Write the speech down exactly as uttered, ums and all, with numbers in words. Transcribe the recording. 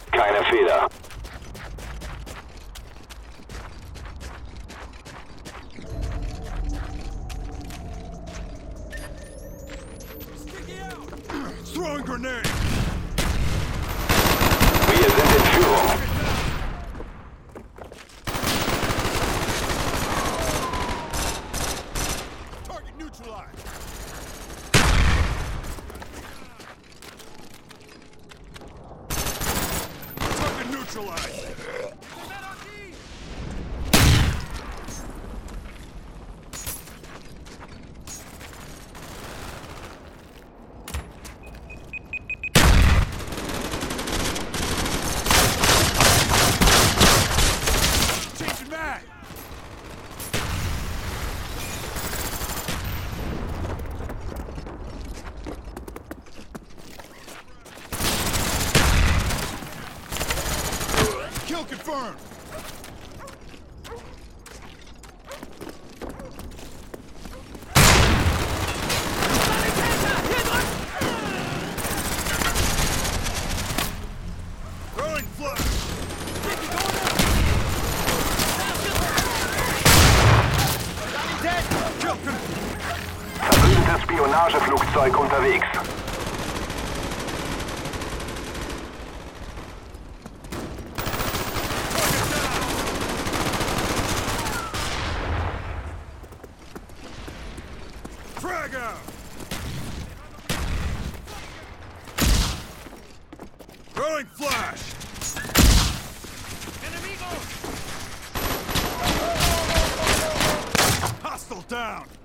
Keine Fehler. Throwing grenade! Wir sind in Führung. Target neutralized! Target neutralized! Changing mag! Kill confirmed! Throwing flash! Kill confirmed! Verbündetes Spionageflugzeug unterwegs. Frag out! Throwing flash! Hostile down!